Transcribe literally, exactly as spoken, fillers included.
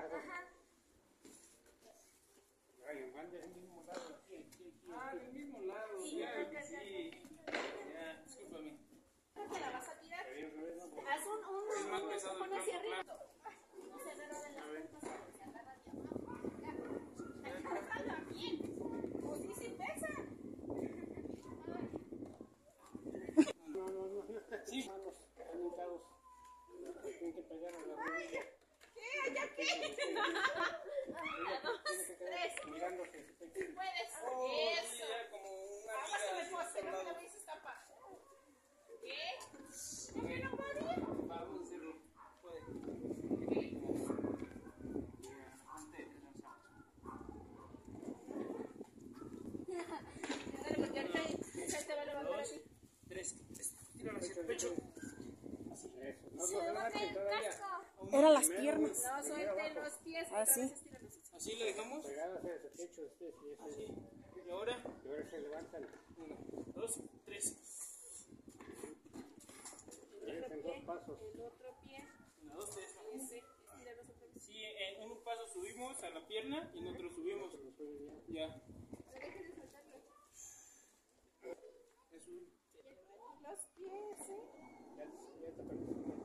Ajá. Ay, van del mismo lado, aquí, aquí, aquí. Ah, del mismo lado. Sí, Ya, ya, ya, sí. Ya, discúlpame. ¿Te la vas a tirar? Pero yo creo que no, Haz un, un, Es más un pesado el empujón hacia tronco, arriba. No se agarra de las puntas, se agarra de abajo. Agárrala bien. Pues sí, sí pesa. no, no, no. Sí. Manos conectados. Tienen que pegar a la rodilla. ¿Qué? ¿Ya qué? Dos, tres. Mirándose. Puedes. Oh, sí, Eso. ya como una Vamos a ver, amiga pues, pero no soldado. me dices escapar. ¿Qué? ¿Por qué no podía? Vamos a hacerlo. Puede. Dale, porque ahorita se te va a levantar así. Tres. Tíralo hacia el pecho. Eso. No lo levanten todavía. Era las piernas. No, suelte los pies. Ah, Otra sí. vez estíralos. Así lo dejamos. Pegadas a ese techo, este, y ese. Así. Y ahora, Y ahora se levantan. uno, dos, tres. En dos pasos. El otro pie. Uno, dos, tres. Ese. Estíralos otra vez. Sí, en un paso subimos a la pierna y en otro subimos. Ya. Pero dejen de soltarlo. Es un. Los pies, ¿eh? Ya, ya te perdí.